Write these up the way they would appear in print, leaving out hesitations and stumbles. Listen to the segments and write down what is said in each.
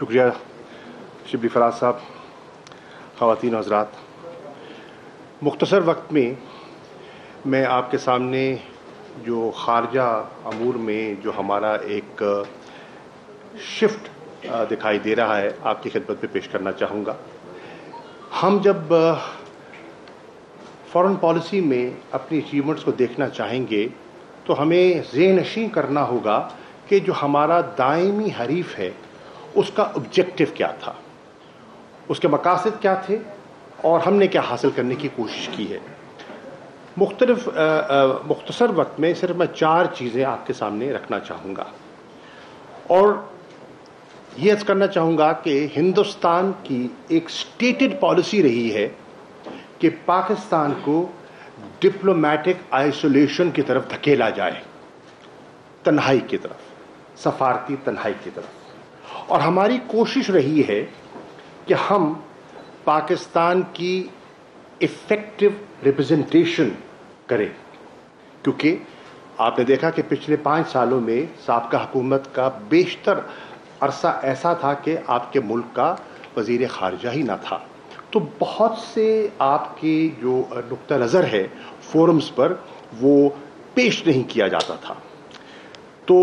शुक्रिया शिबली फराज साहब, ख़वातीन हज़रात। मुख्तसर वक्त में मैं आपके सामने जो ख़ारजा अमूर में जो हमारा एक शिफ्ट दिखाई दे रहा है आपकी खिदमत में पेश करना चाहूँगा। हम जब फ़ॉरेन पॉलिसी में अपनी अचीवमेंट्स को देखना चाहेंगे तो हमें ज़ेहनशीं करना होगा कि जो हमारा दायमी हरीफ है उसका ऑब्जेक्टिव क्या था, उसके मकासद क्या थे और हमने क्या हासिल करने की कोशिश की है। मुख्तसर वक्त में सिर्फ मैं 4 चीज़ें आपके सामने रखना चाहूँगा और ये अर्ज़ करना चाहूँगा कि हिंदुस्तान की एक स्टेटेड पॉलिसी रही है कि पाकिस्तान को डिप्लोमेटिक आइसोलेशन की तरफ धकेला जाए, तन्हाई की तरफ, सफारती तन्हाई की तरफ। और हमारी कोशिश रही है कि हम पाकिस्तान की इफ़ेक्टिव रिप्रेजेंटेशन करें, क्योंकि आपने देखा कि पिछले 5 सालों में साबका हुकूमत का बेशतर अरसा ऐसा था कि आपके मुल्क का वज़ीर ख़ारजा ही ना था। तो बहुत से आपके जो नुक्ता नज़र है फोरम्स पर वो पेश नहीं किया जाता था। तो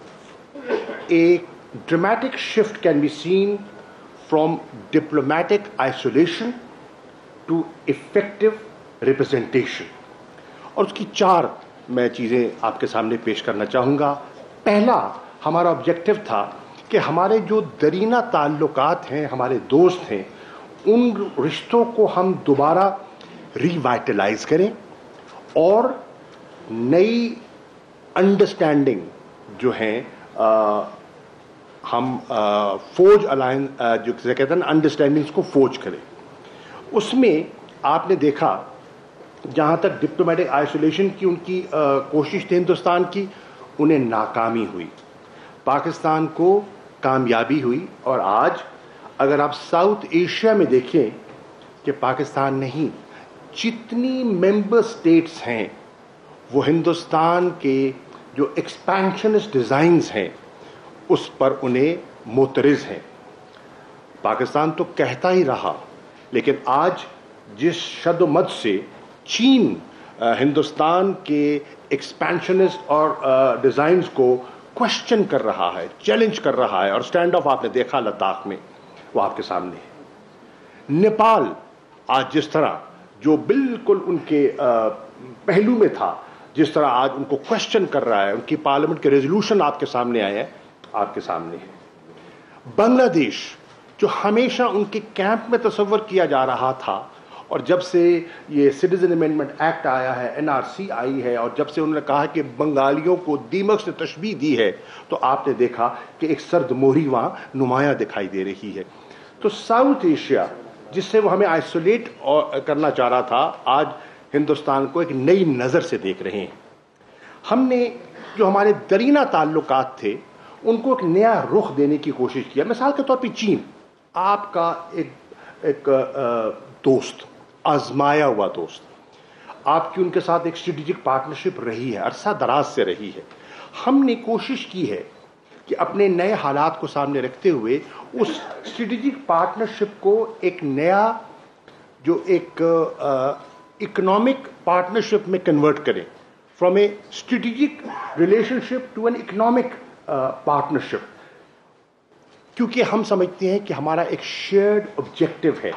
एक dramatic shift can be seen from diplomatic isolation to effective representation। और उसकी 4 मैं चीज़ें आपके सामने पेश करना चाहूँगा। पहला हमारा ऑब्जेक्टिव था कि हमारे जो दरीना ताल्लुकात हैं, हमारे दोस्त हैं, उन रिश्तों को हम दोबारा रिवाइटलाइज करें और नई अंडरस्टैंडिंग जो हैं हम फोज अलायंस जो कहते हैं ना, अंडरस्टैंडिंग्स को फोज करें। उसमें आपने देखा जहाँ तक डिप्लोमेटिक आइसोलेशन की उनकी कोशिश थी हिंदुस्तान की, उन्हें नाकामी हुई, पाकिस्तान को कामयाबी हुई। और आज अगर आप साउथ एशिया में देखें कि पाकिस्तान नहीं, जितनी मेंबर स्टेट्स हैं वो हिंदुस्तान के जो एक्सपेंशनिस्ट डिज़ाइंस हैं उस पर उन्हें मोतरिज़ हैं। पाकिस्तान तो कहता ही रहा, लेकिन आज जिस शद्दोमद से चीन हिंदुस्तान के एक्सपेंशनिस्ट और डिज़ाइंस को क्वेश्चन कर रहा है, चैलेंज कर रहा है, और स्टैंड ऑफ आपने देखा लद्दाख में, वो आपके सामने है। नेपाल आज जिस तरह जो बिल्कुल उनके पहलू में था, जिस तरह आज उनको क्वेश्चन कर रहा है, उनकी पार्लियामेंट के रेजोल्यूशन आपके सामने आए हैं, आपके सामने है। बांग्लादेश जो हमेशा उनके कैंप में तस्वर किया जा रहा था, और जब से ये सिटीजन अमेंडमेंट एक्ट आया है, NRC आई है, और जब से उन्होंने कहा कि बंगालियों को दीमक से तशबीह दी है, तो आपने देखा कि एक सर्द मोहरी वहाँ नुमायां दिखाई दे रही है। तो साउथ एशिया जिससे वो हमें आइसोलेट करना चाह रहा था, आज हिंदुस्तान को एक नई नज़र से देख रहे हैं। हमने जो हमारे दरीना ताल्लुकात थे उनको एक नया रुख देने की कोशिश किया। मिसाल के तौर पे चीन, आपका एक दोस्त, आजमाया हुआ दोस्त, आपकी उनके साथ एक स्ट्रेटेजिक पार्टनरशिप रही है, अरसा दराज से रही है। हमने कोशिश की है कि अपने नए हालात को सामने रखते हुए उस स्ट्रेटेजिक पार्टनरशिप को एक नया जो एक इकोनॉमिक पार्टनरशिप में कन्वर्ट करें, from a strategic relationship to an economic partnership, क्योंकि हम समझते हैं कि हमारा एक शेयर्ड ऑब्जेक्टिव है।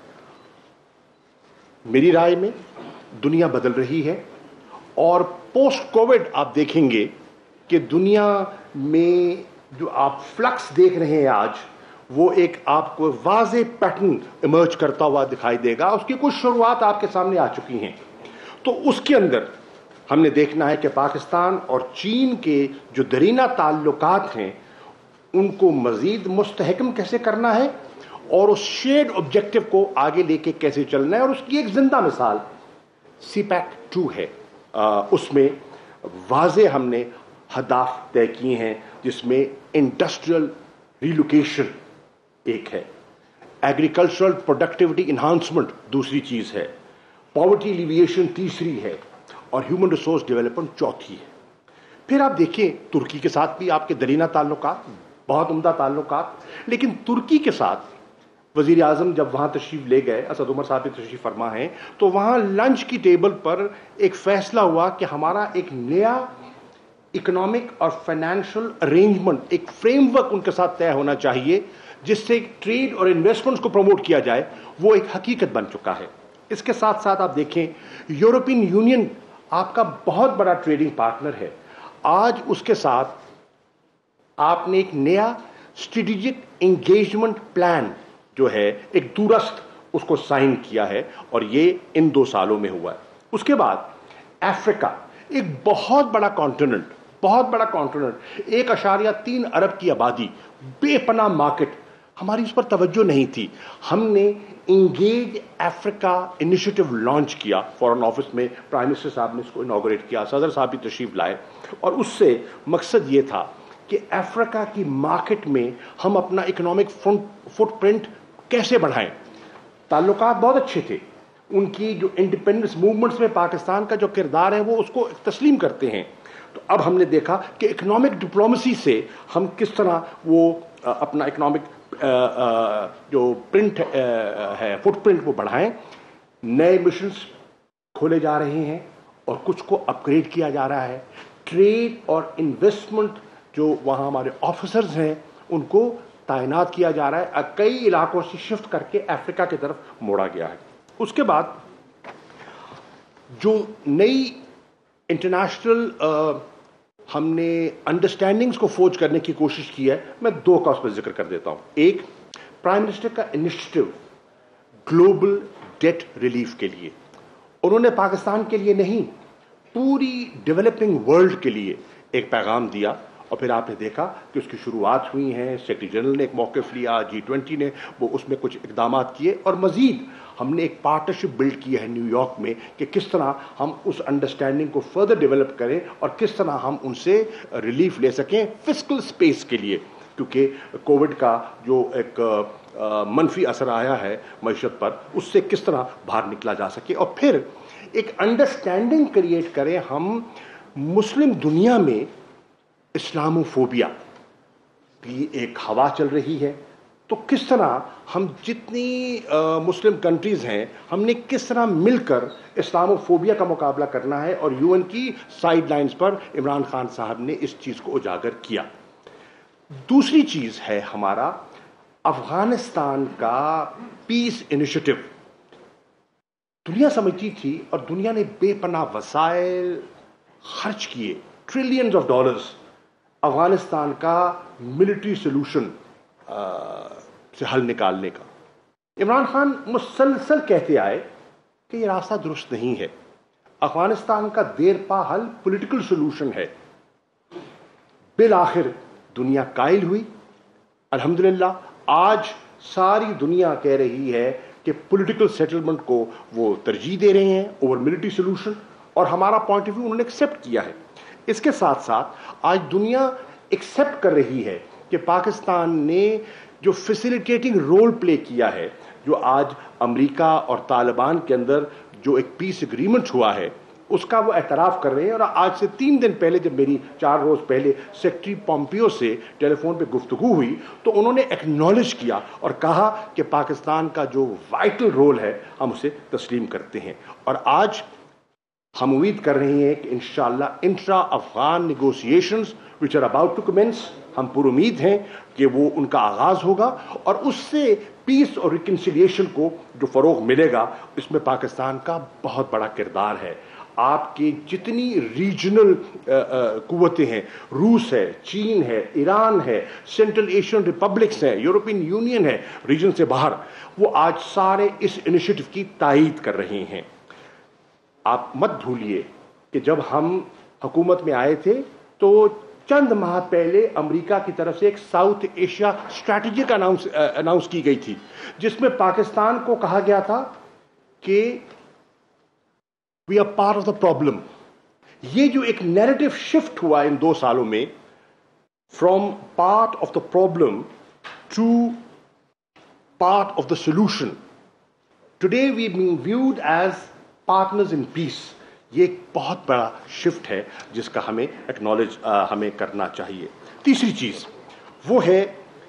मेरी राय में दुनिया बदल रही है और पोस्ट कोविड आप देखेंगे कि दुनिया में जो आप फ्लक्स देख रहे हैं आज, वो एक आपको वाज़े पैटर्न इमर्ज करता हुआ दिखाई देगा। उसकी कुछ शुरुआत आपके सामने आ चुकी हैं। तो उसके अंदर हमने देखना है कि पाकिस्तान और चीन के जो दरीना ताल्लुकात हैं उनको मज़ीद मुस्तहकम कैसे करना है और उस शेयर्ड ऑब्जेक्टिव को आगे लेके कैसे चलना है। और उसकी एक जिंदा मिसाल CPEC 2 है। उसमें वाज़े हमने हदाफ तय किए हैं, जिसमें इंडस्ट्रियल रिलोकेशन एक है, एग्रीकल्चरल प्रोडक्टिविटी इन्हांसमेंट दूसरी चीज़ है, पॉवर्टी एलिविएशन तीसरी है, और ह्यूमन रिसोर्स डेवलपमेंट चौथी है। फिर आप देखिए तुर्की के साथ भी आपके दरीना ताल्लुकात بہت عمدہ تعلقات. لیکن ترکی کے ساتھ وزیر اعظم جب وہاں تشریف لے گئے, اسد عمر صاحب بھی تشریف فرما ہیں, تو وہاں لنچ کی ٹیبل پر ایک فیصلہ ہوا کہ ہمارا ایک نیا اکنامک اور فائنینشیل ارینجمنٹ, ایک فریم ورک ان کے ساتھ طے ہونا چاہیے جس سے ٹریڈ اور انویسٹمنٹس کو پروموٹ کیا جائے. وہ ایک حقیقت بن چکا ہے. اس کے ساتھ ساتھ آپ دیکھیں, یورپین یونین آپ کا بہت بڑا ٹریڈنگ پارٹنر ہے. آج اس کے ساتھ آپ نے ایک نیا اسٹریٹجک انگیجمنٹ پلان جو ہے ایک دورست اس کو سائن کیا ہے, اور یہ ان 2 سالوں میں ہوا ہے. اس کے بعد افریقہ, ایک بہت بڑا کانٹیننٹ, 1.3 ارب کی آبادی, بے پناہ مارکیٹ. ہماری اس پر توجہ نہیں تھی. ہم نے انگیج افریقہ انیشیٹو لانچ کیا فارن آفس میں, پرائم منسٹر صاحب نے اس کو انوگریٹ کیا, صدر صاحب بھی تشریف لائے, اور اس سے مقصد یہ تھا کہ افریقہ کی مارکیٹ میں ہم اپنا اکنامک فٹ پرنٹ کیسے بڑھائیں. تعلقات بہت اچھے تھے. ان کی جو انڈیپینڈنس موومنٹس میں پاکستان کا جو کردار ہے وہ اس کو تسلیم کرتے ہیں. تو اب ہم نے دیکھا کہ اکنامک ڈپلومیسی سے ہم کس طرح وہ اپنا اکنامک جو پرنٹ ہے, فٹ پرنٹ, وہ بڑھائیں. نئے مشنز کھولے جا رہے ہیں اور کچھ کو اپ گریڈ کیا جا رہا ہے. ٹریڈ اور انویسٹمنٹ جو وہاں ہمارے آفیسرز ہیں ان کو تعینات کیا جا رہا ہے. کئی علاقوں سے شفٹ کر کے افریقہ کی طرف موڑا گیا ہے. اس کے بعد جو نئی انٹرنیشنل ہم نے انڈرسٹینڈنگز کو فورج کرنے کی کوشش کی ہے, میں 2 کا اس پر ذکر کر دیتا ہوں. ایک, پرائم منسٹر کا انیشیٹو گلوبل ڈیٹ ریلیف کے لیے. انہوں نے پاکستان کے لیے نہیں, پوری ڈیولپنگ ورلڈ کے لیے ایک پیغام دیا, اور پھر آپ نے دیکھا کہ اس کی شروعات ہوئی ہیں. سیکرٹری جنرل نے ایک موقف لیا, G20 نے وہ اس میں کچھ اقدامات کیے, اور مزید ہم نے ایک پارٹنرشپ بلڈ کی ہے نیو یارک میں کہ کس طرح ہم اس انڈرسٹینڈنگ کو فردر ڈیولپ کریں اور کس طرح ہم ان سے ریلیف لے سکیں فسکل سپیس کے لیے, کیونکہ کووڈ کا جو ایک منفی اثر آیا ہے معیشت پر, اس سے کس طرح باہر نکلا جا سکے. اور پھر ایک انڈرسٹینڈنگ کریٹ کریں ہم مسلم دنیا میں. اسلاموفوبیا کی ایک ہوا چل رہی ہے, تو کس طرح ہم جتنی مسلم کنٹریز ہیں ہم نے کس طرح مل کر اسلاموفوبیا کا مقابلہ کرنا ہے, اور UN کی سائیڈ لائنز پر عمران خان صاحب نے اس چیز کو اجاگر کیا. دوسری چیز ہے ہمارا افغانستان کا پیس انیشیٹو. دنیا سمجھتی تھی اور دنیا نے بے پناہ وسائل خرچ کیے, ٹریلینز آف ڈالرز, افغانستان کا ملٹری سلوشن سے حل نکالنے کا. عمران خان مسلسل کہتے آئے کہ یہ راستہ درست نہیں ہے, افغانستان کا دیر پا حل پولیٹیکل سلوشن ہے. بالآخر دنیا قائل ہوئی. الحمدللہ آج ساری دنیا کہہ رہی ہے کہ پولیٹیکل سیٹلمنٹ کو وہ ترجیح دے رہے ہیں اوور ملٹری سلوشن, اور ہمارا پوائنٹ آف ویو انہوں نے ایکسیپٹ کیا ہے. اس کے ساتھ ساتھ آج دنیا ایکسیپٹ کر رہی ہے کہ پاکستان نے جو فیسیلیٹیٹنگ رول پلے کیا ہے, جو آج امریکہ اور طالبان کے اندر جو ایک پیس اگریمنٹ ہوا ہے اس کا وہ اعتراف کر رہے ہیں. اور آج سے 3 دن پہلے جب میری 4 روز پہلے سیکرٹری پومپیو سے ٹیلی فون پہ گفتگو ہوئی تو انہوں نے ایکنالج کیا اور کہا کہ پاکستان کا جو وائٹل رول ہے ہم اسے تسلیم کرتے ہیں. اور آج ہم امید کر رہے ہیں کہ انشاءاللہ intra Afghan negotiations which are about to commence, ہم پر امید ہیں کہ وہ ان کا آغاز ہوگا, اور اس سے پیس اور ریکنسیلیشن کو جو فروغ ملے گا اس میں پاکستان کا بہت بڑا کردار ہے. آپ کی جتنی ریجنل قوتیں ہیں, روس ہے, چین ہے, ایران ہے, سینٹرل ایشین ریپبلکس ہیں, یورپین یونین ہے, ریجن سے باہر, وہ آج سارے اس انیشیٹو کی تائید کر رہے ہیں. آپ مت بھولیے کہ جب ہم حکومت میں آئے تھے تو چند ماہ پہلے امریکہ کی طرف سے ایک ساؤتھ ایشیا اسٹریٹجک اناؤنس کی گئی تھی, جس میں پاکستان کو کہا گیا تھا کہ we are part of the problem. یہ جو ایک نیریٹو شفٹ ہوا ان 2 سالوں میں, from part of the problem to part of the solution, today we been viewed as partners in peace, یہ ایک بہت بڑا شفٹ ہے جس کا ہمیں ایکنالج ہمیں کرنا چاہیے. تیسری چیز, وہ ہے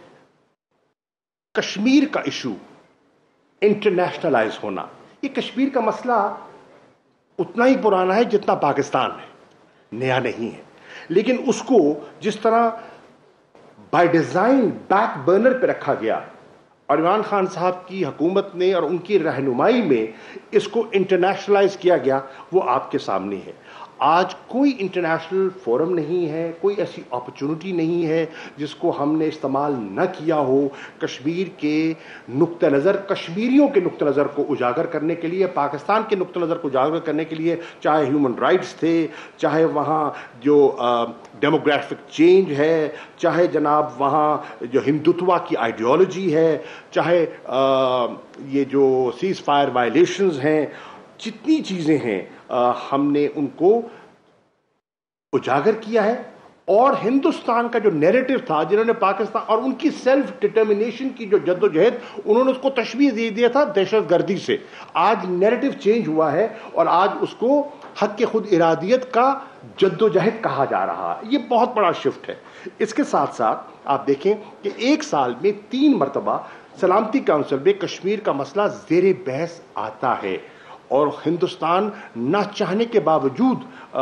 کشمیر کا ایشو انٹرنیشنلائز ہونا. یہ کشمیر کا مسئلہ اتنا ہی پرانا ہے جتنا پاکستان ہے, نیا نہیں ہے, لیکن اس کو جس طرح بائی ڈیزائن بیک برنر پہ رکھا گیا اور عمران خان صاحب کی حکومت نے اور ان کی رہنمائی میں اس کو انٹرنیشنلائز کیا گیا, وہ آپ کے سامنے ہے. آج کوئی انٹرنیشنل فورم نہیں ہے, کوئی ایسی اپرچونٹی نہیں ہے جس کو ہم نے استعمال نہ کیا ہو کشمیر کے نقطہ نظر, کشمیریوں کے نقطہ نظر کو اجاگر کرنے کے لیے, پاکستان کے نقطہ نظر کو اجاگر کرنے کے لیے, چاہے ہیومن رائٹس تھے, چاہے وہاں جو ڈیموگرافک چینج ہے, چاہے جناب وہاں جو ہندوتوا کی آئیڈیالوجی ہے, چاہے یہ جو سیز فائر وائلیشنز ہیں, جتنی چیزیں ہیں ہم نے ان کو اجاگر کیا ہے. اور ہندوستان کا جو نیریٹو تھا, جنہوں نے پاکستان اور ان کی سیلف ڈٹرمنیشن کی جو جد و جہد, انہوں نے اس کو تشبیہ دے دیا تھا دہشت گردی سے. آج نیریٹو چینج ہوا ہے اور آج اس کو حق کے خود ارادیت کا جد و جہد کہا جا رہا ہے. یہ بہت بڑا شفٹ ہے. اس کے ساتھ ساتھ آپ دیکھیں کہ ایک سال میں 3 مرتبہ سلامتی کونسل میں کشمیر کا مسئلہ زیر بحث آتا ہے, اور ہندوستان نہ چاہنے کے باوجود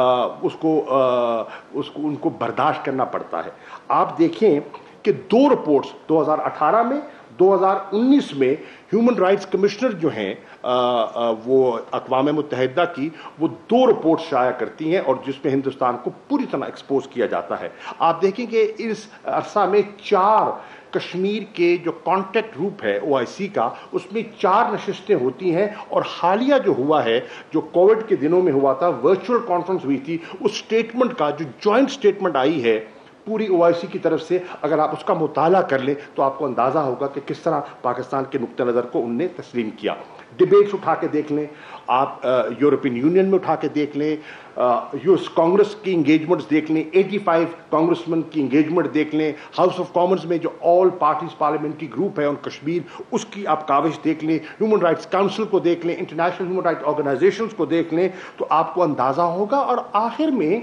ان کو برداشت کرنا پڑتا ہے. آپ دیکھیں کہ 2 رپورٹس 2018 میں 2019 میں ہیومن رائٹس کمشنر جو ہیں وہ اقوام متحدہ کی, وہ 2 رپورٹ شائع کرتی ہیں اور جس میں ہندوستان کو پوری طرح ایکسپوز کیا جاتا ہے. آپ دیکھیں کہ اس عرصہ میں 4 کشمیر کے جو کانٹیکٹ گروپ ہے OIC کا, اس میں 4 نشستیں ہوتی ہیں, اور حالیہ جو ہوا ہے جو کووڈ کے دنوں میں ہوا تھا, ورچوئل کانفرنس ہوئی تھی, اس سٹیٹمنٹ کا جو جوائنٹ سٹیٹمنٹ آئی ہے پوری OIC کی طرف سے, اگر آپ اس کا مطالعہ کر لیں تو آپ کو اندازہ ہوگا کہ کس طرح پاکستان کے نقطہ نظر کو ان نے تسلیم کیا. ڈیبیٹس اٹھا کے دیکھ لیں آپ, یورپین یونین میں اٹھا کے دیکھ لیں, US کانگریس کی انگیجمنٹس دیکھ لیں, 85 کانگریسمین کی انگیجمنٹ دیکھ لیں, ہاؤس آف کامنز میں جو آل پارٹیز پارلیمنٹری گروپ ہے ان کشمیر, اس کی آپ کاوش دیکھ لیں, ہیومن رائٹس کاؤنسل کو دیکھ لیں, انٹرنیشنل ہیومن رائٹس آرگنائزیشنز کو دیکھ لیں, تو آپ کو اندازہ ہوگا. اور آخر میں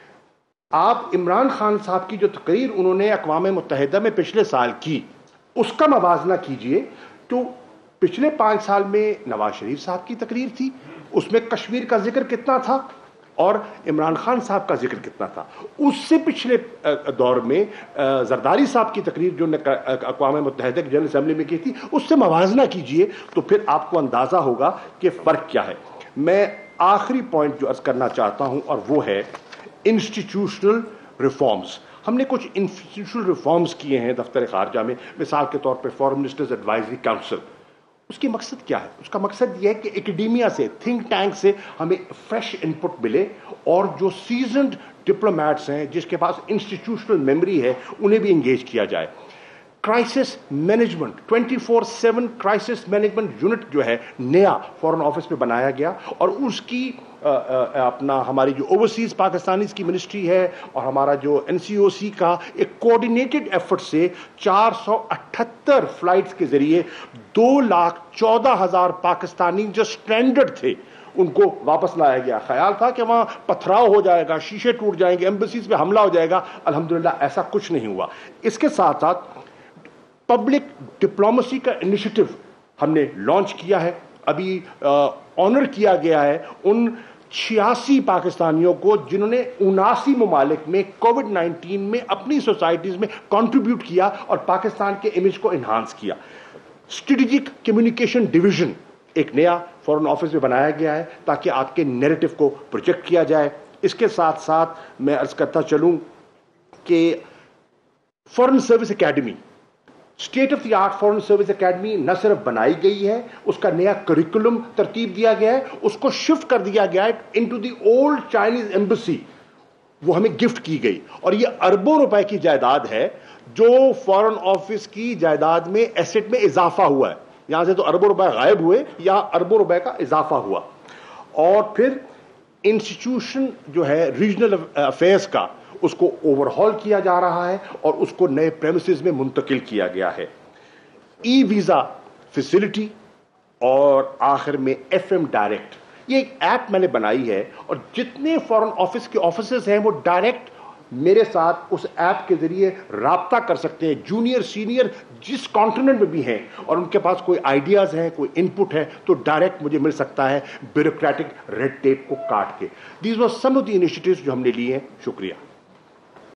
آپ عمران خان صاحب کی جو تقریر انہوں نے اقوام متحدہ میں پچھلے سال کی, اس کا موازنہ کیجئے تو پچھلے 5 سال میں نواز شریف صاحب کی تقریر تھی, اس میں کشمیر کا ذکر کتنا تھا اور عمران خان صاحب کا ذکر کتنا تھا. اس سے پچھلے دور میں زرداری صاحب کی تقریر جو اقوام متحدہ کی جنرل اسمبلی میں کی تھی, اس سے موازنہ کیجئے تو پھر آپ کو اندازہ ہوگا کہ فرق کیا ہے. میں آخری پوائنٹ جو عرض کرنا چاہتا ہوں اور وہ ہے انسٹیٹیوشنل ریفارمز. ہم نے کچھ انسٹیٹیوشنل ریفارمز کیے ہیں دفتر خارجہ میں, مثال کے طور پہ فارن منسٹرز ایڈوائزری کاؤنسل. اس کی مقصد کیا ہے؟ اس کا مقصد یہ ہے کہ اکیڈیمیا سے, تھنک ٹینک سے ہمیں فریش انپٹ ملے, اور جو سیزنڈ ڈپلومیٹس ہیں جس کے پاس انسٹیٹیوشنل میموری ہے انہیں بھی انگیج کیا جائے. Crisis management 24/7 crisis management unit جو ہے نیا فارن آفس میں بنایا گیا, اور اس کی اپنا ہماری جو اوورسیز پاکستانیز کی منسٹری ہے اور ہمارا جو NCOC کا ایک کوآرڈینیٹڈ ایفرٹ سے 478 فلائٹس کے ذریعے 2,14,000 پاکستانی جو سٹرینڈڈ تھے ان کو واپس لایا گیا. خیال تھا کہ وہاں پتھراؤ ہو جائے گا, شیشے ٹوٹ جائیں گے, ایمبیسیز پہ حملہ ہو جائے گا. الحمدللہ ایسا کچھ نہیں ہوا. اس کے ساتھ ساتھ پبلک ڈپلومیسی کا انیشیٹو ہم نے لانچ کیا ہے. ابھی آنر کیا گیا ہے ان 86 پاکستانیوں کو جنہوں نے 79 ممالک میں کووڈ-19 میں اپنی سوسائٹیز میں کنٹریبیوٹ کیا اور پاکستان کے امیج کو انہانس کیا. اسٹریٹجک کمیونیکیشن ڈویژن ایک نیا فارن آفس میں بنایا گیا ہے تاکہ آپ کے نیریٹو کو پروجیکٹ کیا جائے. اس کے ساتھ ساتھ میں عرض کرتا چلوں کہ foreign service academy, state of the art foreign service academy نہ صرف بنائی گئی ہے, اس کا نیا کریکولم ترتیب دیا گیا ہے, اس کو شفٹ کر دیا گیا ہے into the old Chinese embassy, وہ ہمیں گفٹ کی گئی. اور یہ اربوں روپے کی جائیداد ہے جو فارن آفس کی جائیداد میں ایسٹ میں اضافہ ہوا ہے. یہاں سے تو اربوں روپے غائب ہوئے, یہاں اربوں روپے کا اضافہ ہوا. اور پھر انسٹیٹیوشن جو ہے ریجنل افیئرس کا, اس کو اوور ہال کیا جا رہا ہے اور اس کو نئے پریمیسز میں منتقل کیا گیا ہے. ای ویزا فیسلٹی, اور آخر میں FM ڈائریکٹ, یہ ایک ایپ میں نے بنائی ہے, اور جتنے فارن آفس کے آفیسز ہیں وہ ڈائریکٹ मेरे साथ उस ऐप के जरिए राब्ता कर सकते हैं, जूनियर सीनियर जिस कॉन्टिनेंट में भी हैं और उनके पास कोई आइडियाज़ हैं, कोई इनपुट है, तो डायरेक्ट मुझे मिल सकता है ब्यूरोक्रेटिक रेड टेप को काट के। These were some of the initiatives जो हमने लिए हैं। शुक्रिया।